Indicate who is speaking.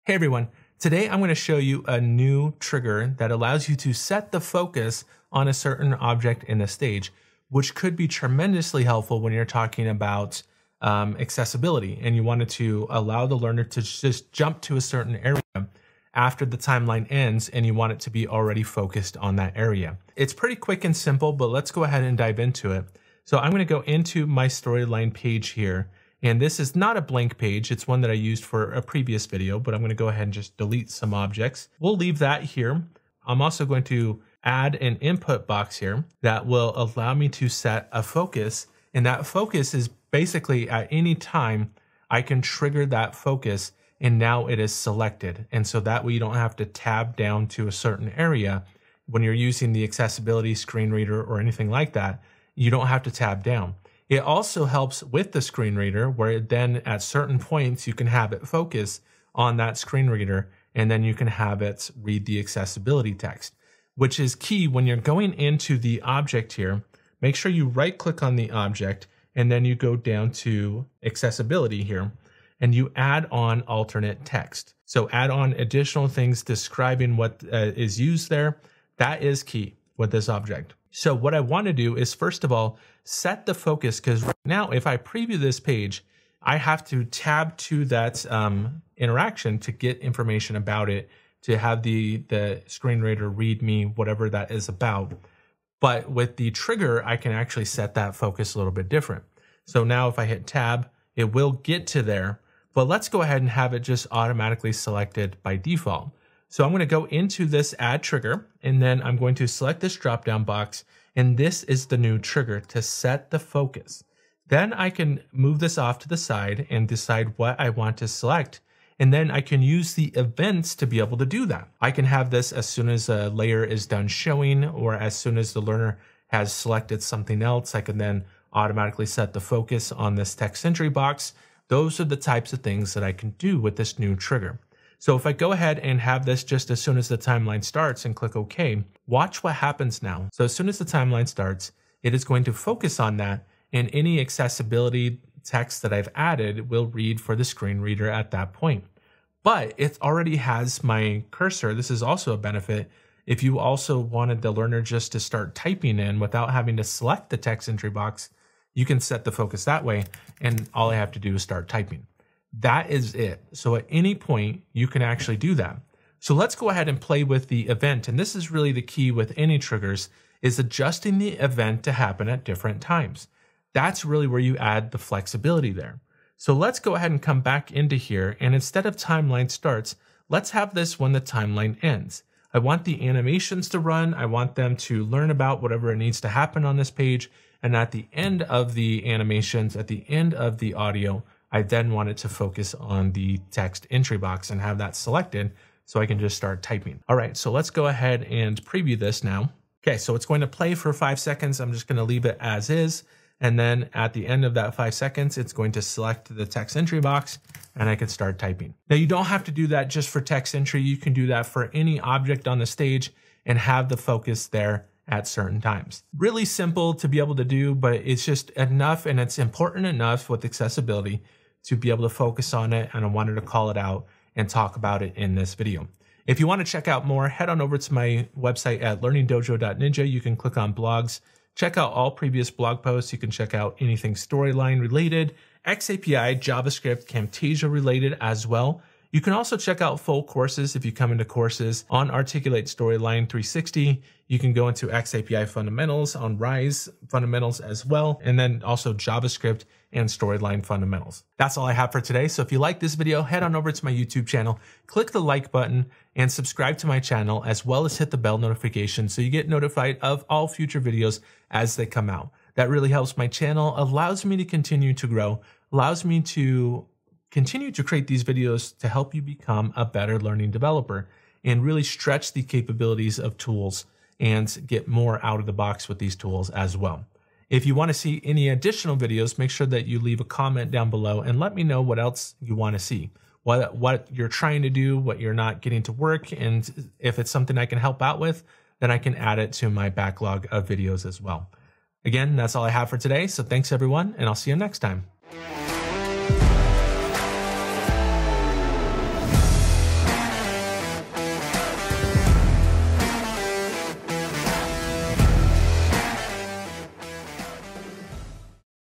Speaker 1: Hey everyone, today I'm going to show you a new trigger that allows you to set the focus on a certain object in the stage, which could be tremendously helpful when you're talking about accessibility and you wanted to allow the learner to just jump to a certain area after the timeline ends and you want it to be already focused on that area. It's pretty quick and simple, but let's go ahead and dive into it. So I'm going to go into my storyline page here. And this is not a blank page. It's one that I used for a previous video, but I'm going to go ahead and just delete some objects. We'll leave that here. I'm also going to add an input box here that will allow me to set a focus. And that focus is basically at any time I can trigger that focus and now it is selected. And so that way you don't have to tab down to a certain area when you're using the accessibility screen reader or anything like that. You don't have to tab down. It also helps with the screen reader where then at certain points you can have it focus on that screen reader and then you can have it read the accessibility text, which is key when you're going into the object here. Make sure you right click on the object and then you go down to accessibility here and you add on alternate text. So add on additional things describing what is used there. That is key with this object. So what I want to do is first of all, set the focus, because right now if I preview this page, I have to tab to that interaction to get information about it, to have the screen reader read me whatever that is about. But with the trigger, I can actually set that focus a little bit different. So now if I hit tab, it will get to there, but let's go ahead and have it just automatically selected by default. So I'm going to go into this add trigger and then I'm going to select this drop down box. And this is the new trigger to set the focus. Then I can move this off to the side and decide what I want to select. And then I can use the events to be able to do that. I can have this as soon as a layer is done showing, or as soon as the learner has selected something else, I can then automatically set the focus on this text entry box. Those are the types of things that I can do with this new trigger. So if I go ahead and have this just as soon as the timeline starts and click OK, watch what happens now. So as soon as the timeline starts, it is going to focus on that, and any accessibility text that I've added will read for the screen reader at that point. But it already has my cursor. This is also a benefit. If you also wanted the learner just to start typing in without having to select the text entry box, you can set the focus that way, and all I have to do is start typing. That is it. So at any point, you can actually do that. So let's go ahead and play with the event. And this is really the key with any triggers, is adjusting the event to happen at different times. That's really where you add the flexibility there. So let's go ahead and come back into here. And instead of timeline starts, let's have this when the timeline ends. I want the animations to run. I want them to learn about whatever needs to happen on this page. And at the end of the animations, at the end of the audio, I then want it to focus on the text entry box and have that selected so I can just start typing. All right, so let's go ahead and preview this now. Okay, so it's going to play for 5 seconds. I'm just going to leave it as is. And then at the end of that 5 seconds, it's going to select the text entry box and I can start typing. Now you don't have to do that just for text entry. You can do that for any object on the stage and have the focus there at certain times. Really simple to be able to do, but it's just enough, and it's important enough with accessibility to be able to focus on it, and I wanted to call it out and talk about it in this video. If you want to check out more, head on over to my website at learningdojo.ninja. You can click on blogs, check out all previous blog posts. You can check out anything storyline related, XAPI, JavaScript, Camtasia related as well. You can also check out full courses if you come into courses on Articulate Storyline 360. You can go into XAPI fundamentals on Rise fundamentals as well, and then also JavaScript and Storyline fundamentals. That's all I have for today. So if you like this video, head on over to my YouTube channel, click the like button, and subscribe to my channel, as well as hit the bell notification so you get notified of all future videos as they come out. That really helps my channel, allows me to continue to grow, allows me to continue to create these videos to help you become a better learning developer and really stretch the capabilities of tools and get more out of the box with these tools as well. If you want to see any additional videos, make sure that you leave a comment down below and let me know what else you want to see, what you're trying to do, what you're not getting to work, and if it's something I can help out with, then I can add it to my backlog of videos as well. Again, that's all I have for today, so thanks everyone, and I'll see you next time.